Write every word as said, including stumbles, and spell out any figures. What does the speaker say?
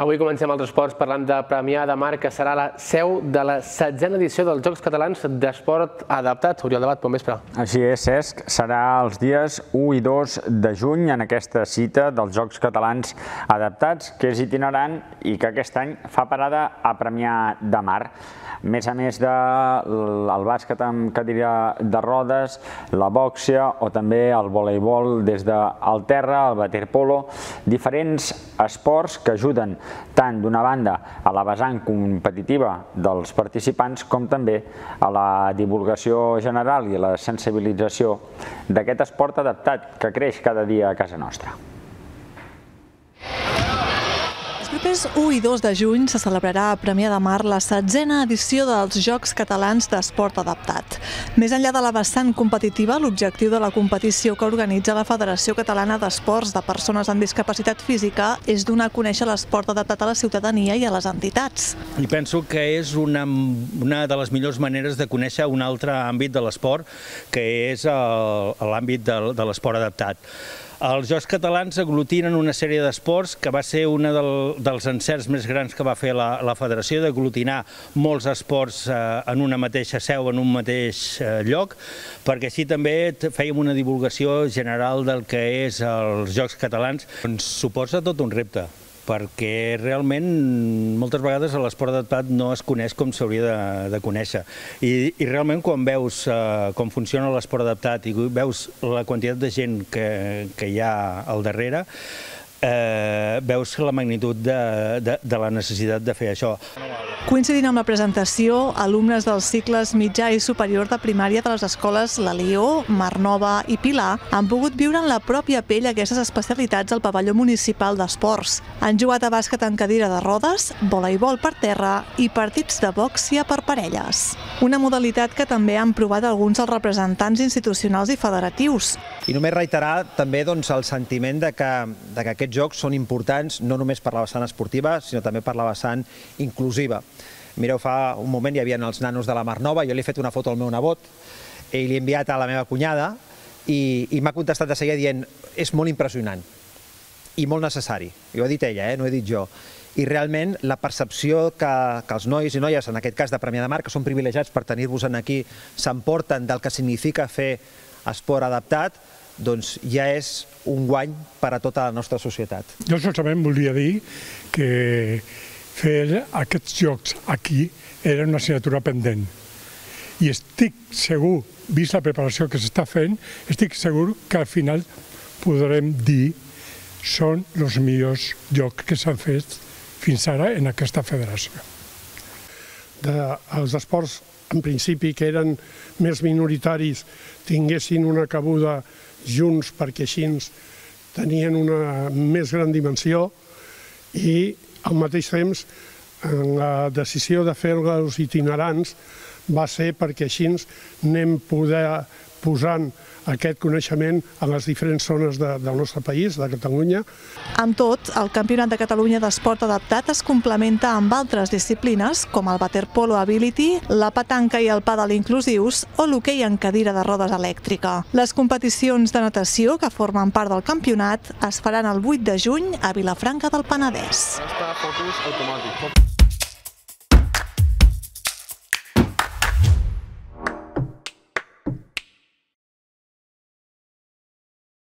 Avui comencem els esports parlant de Premià de Mar, que serà la seu de la setzena edició dels Jocs Catalans d'Esport Adaptat. Oriol Debat, bon vespre. Així és, Cesc. Serà els dies u i dos de juny en aquesta cita dels Jocs Catalans Adaptats, que és itinerant i que aquest any fa parada a Premià de Mar. A més a més del bàsquet amb cadira de rodes, la bòxia o també el voleibol des del terra, el waterpolo, diferents esports que ajuden tant d'una banda a la vessant competitiva dels participants com també a la divulgació general i a la sensibilització d'aquest esport adaptat que creix cada dia a casa nostra. Els propers u i dos de juny se celebrarà a Premià de Mar la setzena edició dels Jocs Catalans d'Esport Adaptat. Més enllà de la vessant competitiva, l'objectiu de la competició que organitza la Federació Catalana d'Esports de Persones amb Discapacitat Física és donar a conèixer l'esport adaptat a la ciutadania i a les entitats. I penso que és una, una de les millors maneres de conèixer un altre àmbit de l'esport, que és l'àmbit de, de l'esport adaptat. Els Jocs Catalans aglutinen una sèrie d'esports que va ser un del, dels encerts més grans que va fer la, la Federació, d'aglutinar molts esports eh, en una mateixa seu, en un mateix eh, lloc, perquè així també fèiem una divulgació general del que és els Jocs Catalans. Ens suposa tot un repte, perquè realment moltes vegades l'esport adaptat no es coneix com s'hauria de, de conèixer. I, i realment quan veus eh, com funciona l'esport adaptat i veus la quantitat de gent que, que hi ha al darrere, eh, veus la magnitud de, de, de la necessitat de fer això. Coincidint amb la presentació, alumnes dels cicles mitjà i superior de primària de les escoles La Lió, Mar Nova i Pilar han pogut viure en la pròpia pell aquestes especialitats al pavelló municipal d'esports. Han jugat a bàsquet en cadira de rodes, voleibol per terra i partits de bòxia per parelles. Una modalitat que també han provat alguns dels representants institucionals i federatius. I només reiterar també doncs, el sentiment de que, de que aquests jocs són importants no només per la vessant esportiva, sinó també per la vessant inclusiva. Mireu, fa un moment hi havia els nanos de la Mar Nova, jo li he fet una foto al meu nebot i li he enviat a la meva cunyada i, i m'ha contestat de seguida dient és molt impressionant i molt necessari. I ho ha dit ella, eh? No ho he dit jo. I realment la percepció que, que els nois i noies, en aquest cas de Premià de Mar, que són privilegiats per tenir-vos aquí, s'emporten del que significa fer esport adaptat, doncs ja és un guany per a tota la nostra societat. Jo solament volia dir que fer aquests jocs aquí era una assignatura pendent. I estic segur, vist la preparació que s'està fent, estic segur que al final podrem dir són els millors jocs que s'han fet fins ara en aquesta federació. De, els esports, en principi, que eren més minoritaris, tinguessin una cabuda junts perquè així tenien una més gran dimensió i al mateix temps la decisió de fer-los itinerants va ser perquè així anem poder posant aquest coneixement a les diferents zones de, del nostre país, de Catalunya. Amb tot, el Campionat de Catalunya d'Esport Adaptat es complementa amb altres disciplines com el waterpolo ability, la petanca i el pàdel inclusius o l'hoquei en cadira de rodes elèctrica. Les competicions de natació que formen part del campionat es faran el vuit de juny a Vilafranca del Penedès. Focus automàtic.